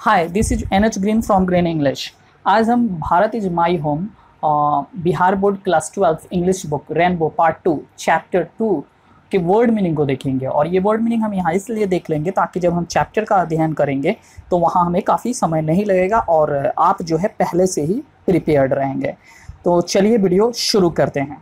Hi, this is NH green from green English. आज हम Bharat is my home Bihar board class 12 English book rainbow part 2 chapter 2 के word meaning को देखेंगे। और ये वर्ड मीनिंग हम यहाँ इसलिए देख लेंगे ताकि जब हम चैप्टर का अध्ययन करेंगे तो वहाँ हमें काफ़ी समय नहीं लगेगा और आप जो है पहले से ही प्रिपेयर्ड रहेंगे। तो चलिए वीडियो शुरू करते हैं।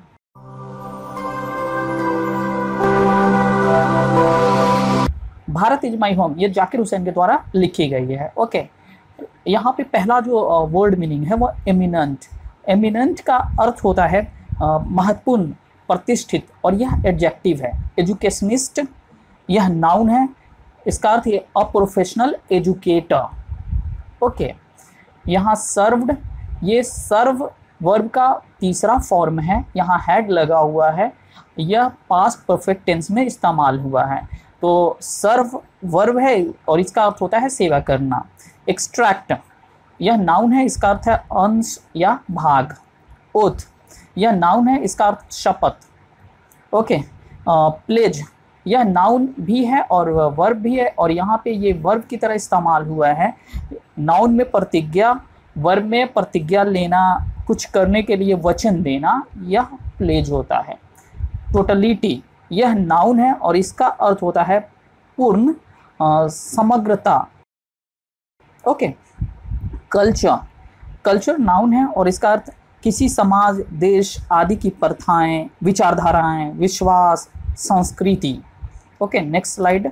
भारत इज माई होम ये जाकिर हुसैन के द्वारा लिखी गई है। ओके, यहाँ पे पहला जो वर्ड मीनिंग है वो एमिनेंट। एमिनेंट का अर्थ होता है महत्वपूर्ण, प्रतिष्ठित, और यह एडजेक्टिव है। एजुकेशनिस्ट यह नाउन है, इसका अर्थ है अप्रोफेशनल एजुकेटर। ओके, यहाँ सर्व्ड ये सर्व वर्ब का तीसरा फॉर्म है, यहाँ हैड लगा हुआ है, यह पास्ट परफेक्ट टेंस में इस्तेमाल हुआ है। तो सर्व वर्ब है और इसका अर्थ होता है सेवा करना। एक्सट्रैक्ट यह नाउन है, इसका अर्थ है अंश या भाग। ओथ यह नाउन है, इसका अर्थ शपथ। ओके, प्लेज यह नाउन भी है और वर्ब भी है, और यहाँ पे ये वर्ब की तरह इस्तेमाल हुआ है। नाउन में प्रतिज्ञा, वर्ब में प्रतिज्ञा लेना, कुछ करने के लिए वचन देना, यह प्लेज होता है। टोटलिटी यह नाउन है और इसका अर्थ होता है पूर्ण, समग्रता। ओके, कल्चर कल्चर नाउन है और इसका अर्थ किसी समाज, देश आदि की प्रथाएं, विचारधाराएं, विश्वास, संस्कृति। Okay, next slide.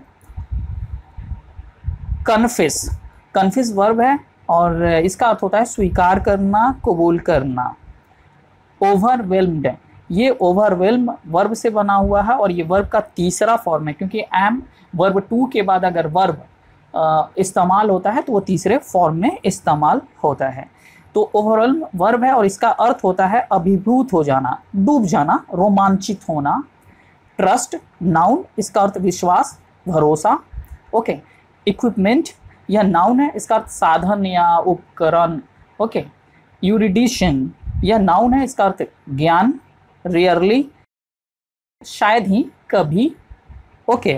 Confess confess verb है और इसका अर्थ होता है स्वीकार करना, कबूल करना। ओवरवेल्म्ड ये ओवरवेल्म वर्ब से बना हुआ है और ये वर्ब का तीसरा फॉर्म है, क्योंकि एम वर्ब 2 के बाद अगर वर्ब इस्तेमाल होता है तो वो तीसरे फॉर्म में इस्तेमाल होता है। तो ओवरवेल्म वर्ब है और इसका अर्थ होता है अभिभूत हो जाना, डूब जाना, रोमांचित होना। ट्रस्ट नाउन, इसका अर्थ विश्वास, भरोसा। ओके, इक्विपमेंट यह नाउन है, इसका अर्थ साधन या उपकरण। ओके, यूरिडिशन यह नाउन है, इसका अर्थ ज्ञान, रेयरली शायद ही, कभी। ओके,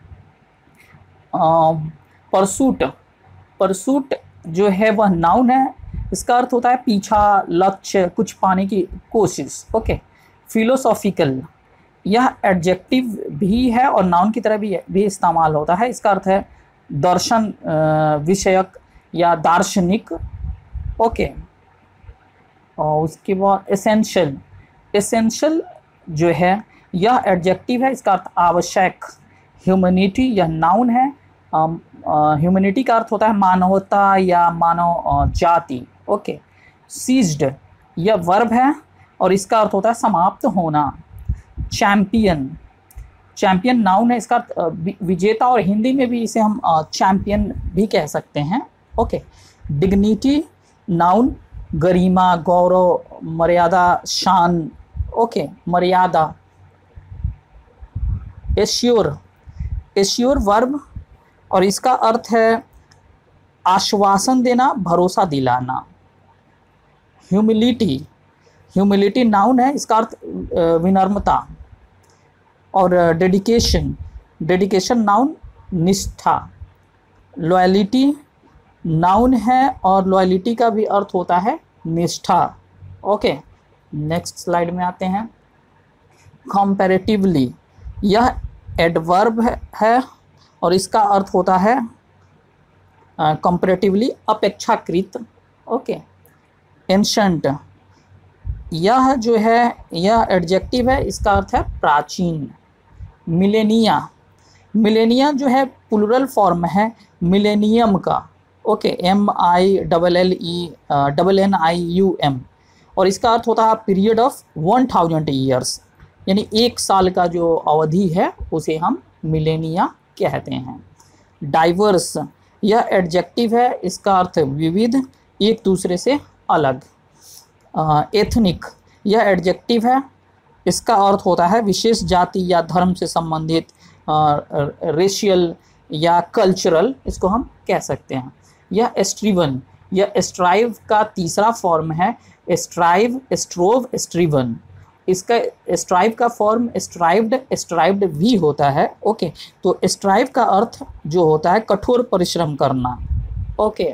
परसूट परसूट जो है वह नाउन है, इसका अर्थ होता है पीछा, लक्ष्य, कुछ पाने की कोशिश। ओके, फिलोसॉफिकल यह एडजेक्टिव भी है और नाउन की तरह भी इस्तेमाल होता है, इसका अर्थ है दर्शन विषयक या दार्शनिक। ओके, और उसके बाद एसेंशियल एसेंशियल जो है यह एडजेक्टिव है, इसका अर्थ आवश्यक। ह्यूमैनिटी यह नाउन है, ह्यूमैनिटी का अर्थ होता है मानवता या मानव जाति। ओके, सीज्ड यह वर्ब है और इसका अर्थ होता है समाप्त होना। चैम्पियन चैम्पियन नाउन है, इसका अर्थ विजेता, और हिंदी में भी इसे हम चैम्पियन भी कह सकते हैं। ओके, डिग्निटी नाउन, गरिमा, गौरव, मर्यादा, शान। ओके, मर्यादा। एश्योर वर्ब और इसका अर्थ है आश्वासन देना, भरोसा दिलाना। ह्यूमिलिटी नाउन है, इसका अर्थ विनम्रता। और डेडिकेशन नाउन, निष्ठा। लॉयलिटी नाउन है और लॉयलिटी का भी अर्थ होता है निष्ठा। ओके, नेक्स्ट स्लाइड में आते हैं। कंपैरेटिवली यह एडवर्ब है और इसका अर्थ होता है कंपैरेटिवली अपेक्षाकृत। ओके, एंशंट यह जो है यह एडजेक्टिव है, इसका अर्थ है प्राचीन। मिलेनिया जो है प्लूरल फॉर्म है मिलेनियम का। ओके, MILLENNIUM, और इसका अर्थ होता है पीरियड ऑफ 1000 ईयर्स, यानी 1 साल का जो अवधि है उसे हम मिलेनिया कहते हैं। डाइवर्स यह एडजेक्टिव है, इसका अर्थ विविध, एक दूसरे से अलग। एथनिक यह एडजेक्टिव है, इसका अर्थ होता है विशेष जाति या धर्म से संबंधित, रेशियल या कल्चरल, इसको हम कह सकते हैं। यह एस्ट्रीवन यह स्ट्राइव का तीसरा फॉर्म है, स्ट्राइव, स्ट्रोव, स्ट्रीवन। इसका स्ट्राइव का फॉर्म स्ट्राइव्ड भी होता है। ओके, तो स्ट्राइव का अर्थ जो होता है कठोर परिश्रम करना। ओके,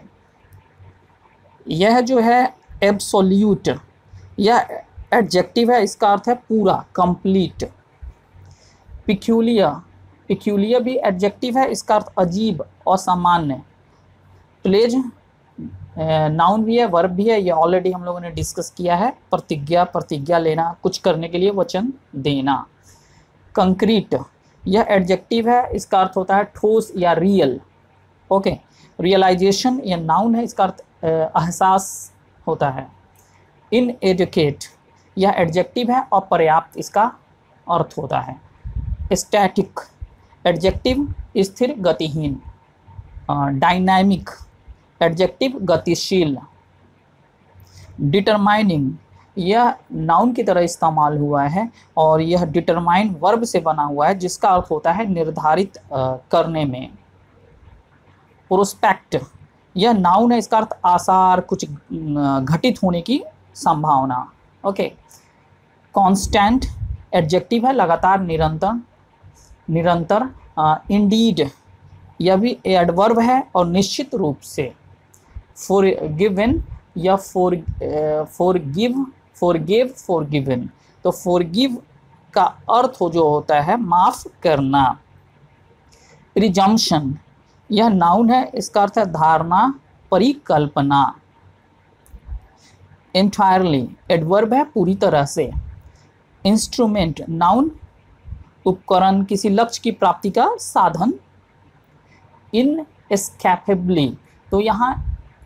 यह जो है एब्सोल्यूट, यह एडजेक्टिव है, इसका अर्थ है पूरा, कंप्लीट। पिक्यूलियर, पिक्यूलियर भी एडजेक्टिव है, इसका अर्थ अजीब, असामान्य। प्लेज नाउन भी है, वर्ब भी है, ये ऑलरेडी हम लोगों ने डिस्कस किया है। प्रतिज्ञा, प्रतिज्ञा लेना, कुछ करने के लिए वचन देना। कंक्रीट, यह एडजेक्टिव है, इसका अर्थ होता है ठोस या रियल। ओके, रियलाइजेशन यह नाउन है, इसका अर्थ एहसास होता है। इनएजुकेट, यह एडजेक्टिव है, अपर्याप्त इसका अर्थ होता है। स्टैटिक, एडजेक्टिव, स्थिर, गतिहीन। डायनामिक, एडजेक्टिव, गतिशील। डिटरमाइनिंग, यह नाउन की तरह इस्तेमाल हुआ है और यह डिटरमाइन वर्ब से बना हुआ है, जिसका अर्थ होता है निर्धारित करने में। प्रोस्पेक्ट, यह नाउन है, इसका अर्थ आसार, कुछ घटित होने की संभावना। ओके, कांस्टेंट, एडजेक्टिव है, लगातार, निरंतर, निरंतर। इंडीड, यह भी एडवर्ब है और निश्चित रूप से। फॉरगिवन या फॉरगिव, फॉरगिव, फॉरगिवन, तो फॉरगिव का अर्थ हो जो होता है माफ करना। प्रिजम्पशन, यह नाउन है, इसका अर्थ है धारणा, परिकल्पना। एंटायरली, एडवर्ब है, पूरी तरह से। इंस्ट्रूमेंट, नाउन, उपकरण, किसी लक्ष्य की प्राप्ति का साधन। इनएस्केपेबली, तो यहाँ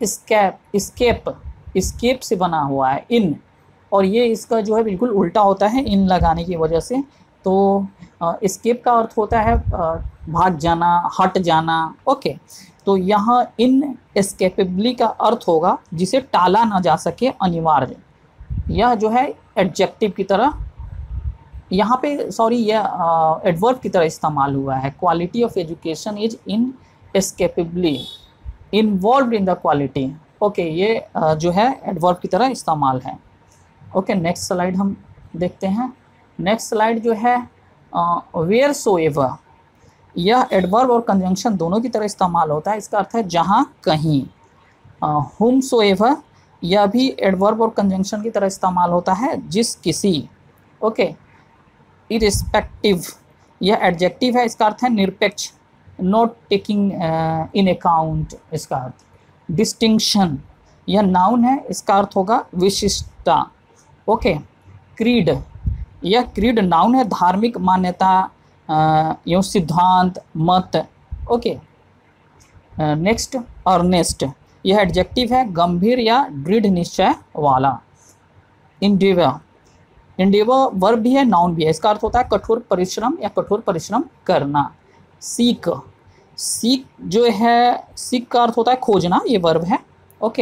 स्केप से बना हुआ है इन, और ये इसका जो है बिल्कुल उल्टा होता है इन लगाने की वजह से। तो स्केप का अर्थ होता है भाग जाना, हट जाना। ओके, तो यहाँ इनएस्केपेबली का अर्थ होगा जिसे टाला ना जा सके, अनिवार्य। यह जो है एडजेक्टिव की तरह यहाँ पे, सॉरी, यह एडवर्ब की तरह इस्तेमाल हुआ है। Quality of education is inescapably involved in the quality. Okay, ये जो है एडवर्ब की तरह इस्तेमाल है। ओके, नेक्स्ट स्लाइड हम देखते हैं। नेक्स्ट स्लाइड जो है वेयर सो एवर, यह एडवर्ब और कंजंक्शन दोनों की तरह इस्तेमाल होता है, इसका अर्थ है जहाँ कहीं। हुम सो एवर, यह भी एडवर्ब और कंजंक्शन की तरह इस्तेमाल होता है, जिस किसी। ओके, इरिस्पेक्टिव, यह एडजेक्टिव है, इसका अर्थ है निरपेक्ष, नॉट टेकिंग इन अकाउंट, इसका अर्थ। डिस्टिंक्शन, यह नाउन है, इसका अर्थ होगा विशिष्टता। ओके, क्रीड, यह क्रीड नाउन है, धार्मिक मान्यता, यो सिद्धांत, मत। ओके, नेक्स्ट, अर्नेस्ट, यह एडजेक्टिव है, गंभीर या दृढ़ निश्चय वाला। इंडेवर, इंडेवर वर्ब भी है, नाउन भी है, इसका अर्थ होता है कठोर परिश्रम या कठोर परिश्रम करना। सीक, सीक जो है, सीक का अर्थ होता है खोजना, ये वर्ब है। ओके,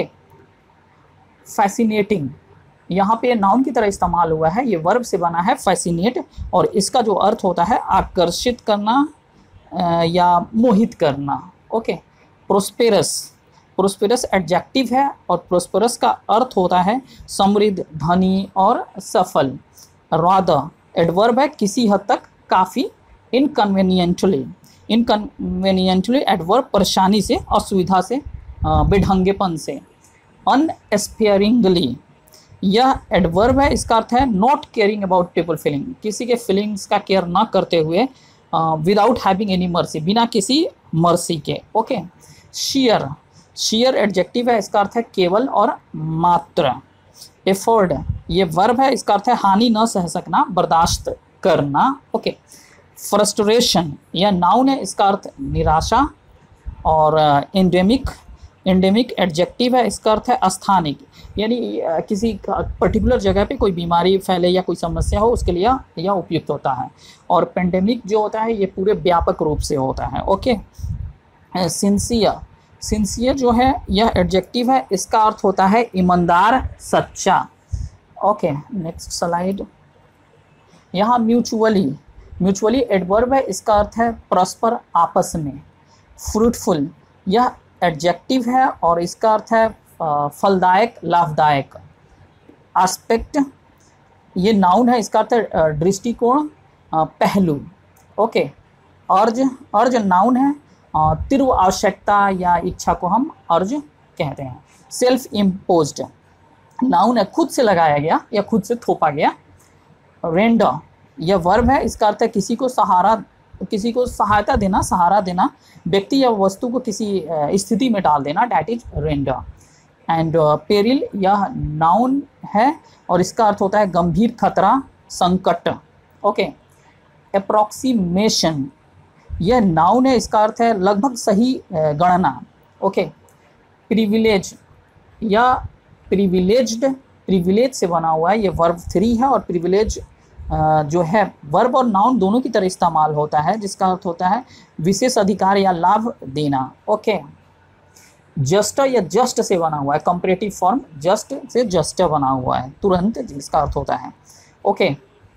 फैसिनेटिंग, यहाँ पे नाउन की तरह इस्तेमाल हुआ है, ये वर्ब से बना है, फैसिनेट, और इसका जो अर्थ होता है आकर्षित करना या मोहित करना। ओके, प्रोस्पेरस, प्रोस्पेरस एडजेक्टिव है और प्रोस्पेरस का अर्थ होता है समृद्ध, धनी और सफल। रादर, एडवर्ब है, किसी हद तक, काफ़ी। इनकन्वीनियंटली, इनकन्वीनियंटली एडवर्ब, परेशानी से, असुविधा से, बेढंगेपन से। अनस्पेयरिंगली, यह एडवर्ब है, इसका अर्थ है not caring about people feeling, किसी के फीलिंग्स का केयर ना करते हुए। विदाउट हैविंग एनी मर्सी, बिना किसी मर्सी के। ओके, शियर, शियर एडजेक्टिव है, इसका अर्थ है केवल और मात्र। एफोर्ड, ये वर्ब है, इसका अर्थ है हानि न सह सकना, बर्दाश्त करना। ओके, फ्रस्ट्रेशन, यह नाउन है, इसका अर्थ निराशा। और एंडेमिक, एंडेमिक एडजेक्टिव है, इसका अर्थ है अस्थानिक, यानी किसी पर्टिकुलर जगह पे कोई बीमारी फैले या कोई समस्या हो, उसके लिए यह उपयुक्त होता है। और पेंडेमिक जो होता है ये पूरे व्यापक रूप से होता है। ओके, सिंसियर, सिंसियर जो है यह एडजेक्टिव है, इसका अर्थ होता है ईमानदार, सच्चा। Okay, next slide. यहाँ म्यूचुअली, म्यूचुअली एडवर्ब है, इसका अर्थ है परस्पर, आपस में। फ्रूटफुल, यह एडजेक्टिव है और इसका अर्थ है फलदायक, लाभदायक। एस्पेक्ट, ये नाउन है, इसका अर्थ है दृष्टिकोण, पहलू। ओके, अर्ज, अर्ज नाउन है, तीव्र आवश्यकता या इच्छा को हम अर्ज कहते हैं। सेल्फ इम्पोज्ड नाउन है, खुद से लगाया गया या खुद से थोपा गया। रेंडर यह वर्ब है, इसका अर्थ है किसी को सहायता देना, सहारा देना, व्यक्ति या वस्तु को किसी स्थिति में डाल देना, that is render. And peril यह नाउन है और इसका अर्थ होता है गंभीर खतरा, संकट। ओके। अप्रॉक्सीमेशन यह नाउन है, इसका अर्थ है लगभग सही गणना। ओके। प्रिविलेज या प्रिविलेज से बना हुआ है, ये वर्ब 3 है और प्रिविलेज जो है वर्ब और नाउन दोनों की तरह इस्तेमाल होता है, जिसका अर्थ होता है विशेष अधिकार या लाभ देना। ओके। जस्ट या जस्ट से बना हुआ है, कंपैरेटिव फॉर्म जस्ट से जस्ट बना हुआ है, तुरंत, जिसका अर्थ होता है। ओके।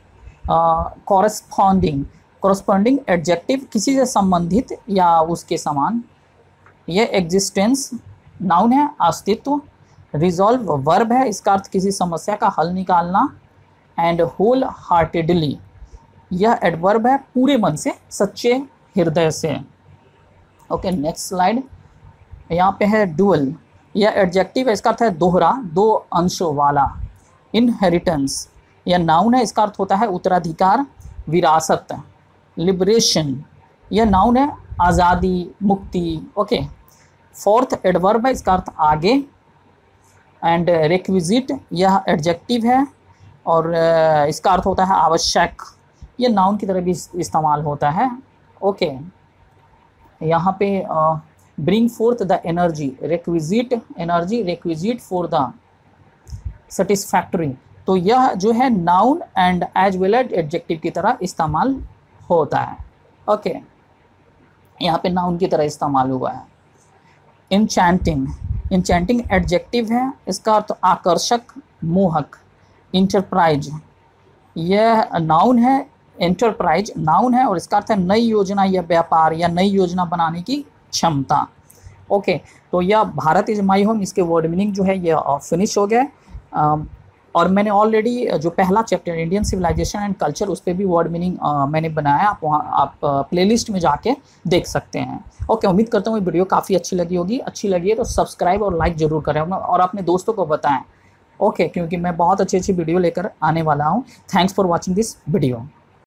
कॉरस्पॉन्डिंग एडजेक्टिव किसी से संबंधित या उसके समान। यह एग्जिस्टेंस नाउन है, अस्तित्व। रिजॉल्व वर्ब है, इसका अर्थ किसी समस्या का हल निकालना। एंड होल हार्टेडली यह एडवर्ब है, पूरे मन से, सच्चे हृदय से। Okay, next slide. यहाँ पे है डुअल, यह एडजेक्टिव है, इसका अर्थ है दोहरा, दो अंशों वाला। इनहेरिटेंस यह नाउन है, इसका अर्थ होता है उत्तराधिकार, विरासत। लिबरेशन यह नाउन है, आज़ादी, मुक्ति। ओके। फोर्थ एडवर्ब है, इसका अर्थ आगे। एंड रिक्विजिट यह एडजेक्टिव है और इसका अर्थ होता है आवश्यक, यह नाउन की तरह भी इस्तेमाल होता है। ओके। यहाँ पे bring forth the energy, requisite for the satisfactory, तो यह जो है noun and as well as adjective की तरह इस्तेमाल होता है। ओके। यहाँ पे नाउन की तरह इस्तेमाल हुआ है। इंचैंटिंग एडजेक्टिव है, इसका अर्थ आकर्षक, मोहक। इंटरप्राइज यह नाउन है, एंटरप्राइज नाउन है और इसका अर्थ है नई योजना या व्यापार या नई योजना बनाने की क्षमता। ओके, तो यह भारत इज माई होम, इसके वर्ड मीनिंग जो है ये फिनिश हो गया। और मैंने ऑलरेडी जो पहला chapter Indian civilisation and culture, उस पर भी वर्ड मीनिंग मैंने बनाया, आप प्लेलिस्ट में जाके देख सकते हैं। ओके, उम्मीद करता हूँ ये वीडियो काफ़ी अच्छी लगी होगी। अच्छी लगी है तो सब्सक्राइब और लाइक ज़रूर करें और अपने दोस्तों को बताएं। ओके, क्योंकि मैं बहुत अच्छी वीडियो लेकर आने वाला हूँ। Thanks for watching this video.